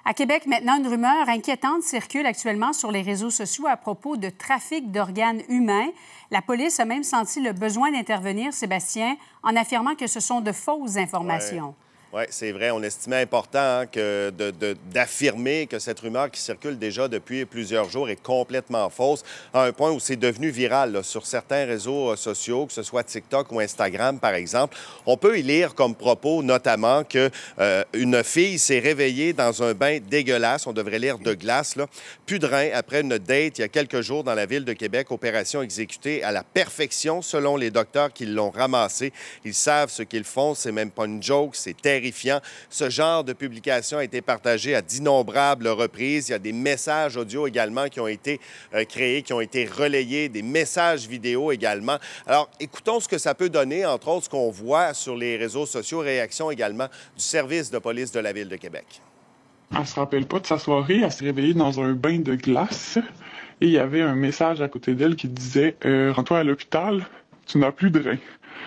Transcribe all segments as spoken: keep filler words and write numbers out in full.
À Québec, maintenant, une rumeur inquiétante circule actuellement sur les réseaux sociaux à propos de trafic d'organes humains. La police a même senti le besoin d'intervenir, Sébastien, en affirmant que ce sont de fausses informations. Ouais. Oui, c'est vrai. On estimait important hein, que de, de, d'affirmer que cette rumeur qui circule déjà depuis plusieurs jours est complètement fausse, à un point où c'est devenu viral là, sur certains réseaux sociaux, que ce soit TikTok ou Instagram, par exemple. On peut y lire comme propos, notamment, qu'une euh, fille s'est réveillée dans un bain dégueulasse, on devrait lire de glace, là, pudrin, après une date il y a quelques jours dans la ville de Québec, opération exécutée à la perfection, selon les docteurs qui l'ont ramassé. Ils savent ce qu'ils font, c'est même pas une joke, c'est terrible. Ce genre de publication a été partagé à d'innombrables reprises. Il y a des messages audio également qui ont été euh, créés, qui ont été relayés, des messages vidéo également. Alors, écoutons ce que ça peut donner, entre autres, ce qu'on voit sur les réseaux sociaux, réaction également du service de police de la Ville de Québec. Elle se rappelle pas de sa soirée, elle s'est réveillée dans un bain de glace et il y avait un message à côté d'elle qui disait euh, « Rends-toi à l'hôpital, tu n'as plus de reins ».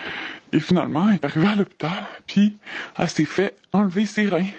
Et finalement, elle est arrivée à l'hôpital, puis elle s'est fait enlever ses reins.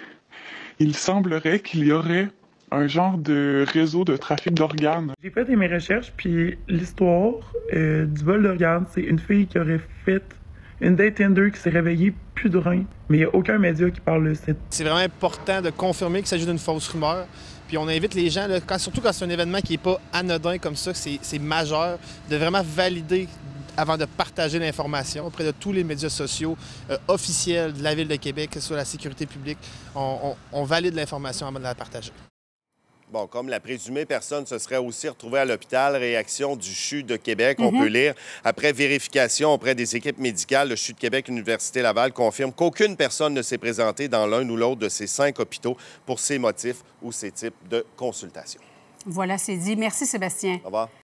Il semblerait qu'il y aurait un genre de réseau de trafic d'organes. J'ai fait mes recherches, puis l'histoire euh, du vol d'organes, c'est une fille qui aurait fait une date Tinder qui s'est réveillée plus de reins. Mais il n'y a aucun média qui parle de cette... C'est vraiment important de confirmer qu'il s'agit d'une fausse rumeur. Puis on invite les gens, là, quand, surtout quand c'est un événement qui n'est pas anodin comme ça, c'est majeur, de vraiment valider avant de partager l'information auprès de tous les médias sociaux euh, officiels de la Ville de Québec, que ce soit la sécurité publique. On, on, on valide l'information avant de la partager. Bon, comme la présumée personne se serait aussi retrouvée à l'hôpital, réaction du C H U de Québec, Mm-hmm. on peut lire. Après vérification auprès des équipes médicales, le C H U de Québec, Université Laval, confirme qu'aucune personne ne s'est présentée dans l'un ou l'autre de ces cinq hôpitaux pour ces motifs ou ces types de consultations. Voilà, c'est dit. Merci, Sébastien. Au revoir.